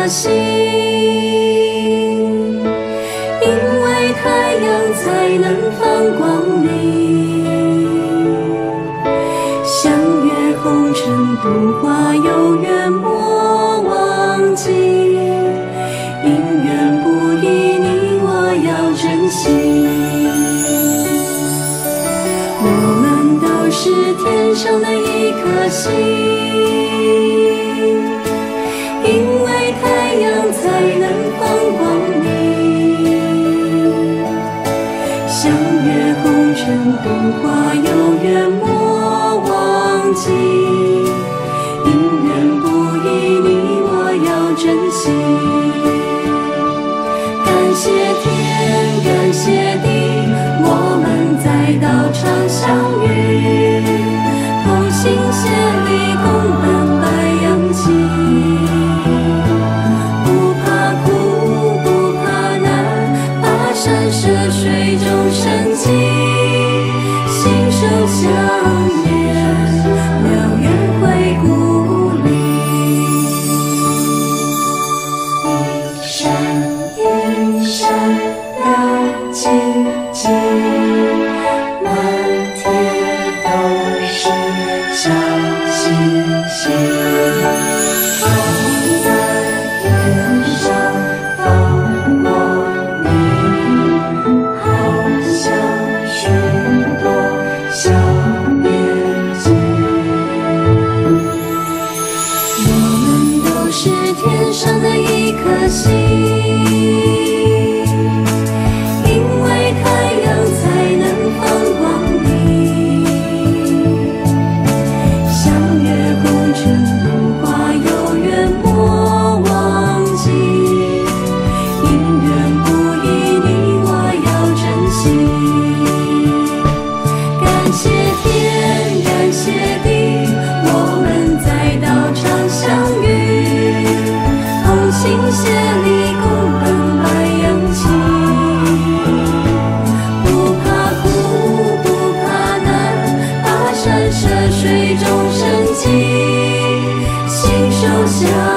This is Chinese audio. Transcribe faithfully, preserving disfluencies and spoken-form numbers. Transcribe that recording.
颗心，因为太阳才能放光明。相约红尘不化，有缘莫忘记，因缘不移，你我要珍惜。我们都是天上的一颗星，因为太阳才能放光明。相约红尘不化，有缘莫忘记，因缘不移，你我要珍惜。感谢天，感谢地，我们在道场相遇，同心协力，共奔白羊起。不怕苦，不怕难，跋山涉水终生机，心手相连，流言会故里。一闪一闪亮晶晶，满天都是小星星。风在天上放光明，好像许多小眼睛。我们都是天上的一颗星，因为太阳才能放光明。相约红尘不化，有缘莫忘记，因缘不移，你我要珍惜。感谢天，感谢地，我们在道场相遇，同心协力，共奔白羊起。不怕苦，不怕难，跋山涉水终生机，心手相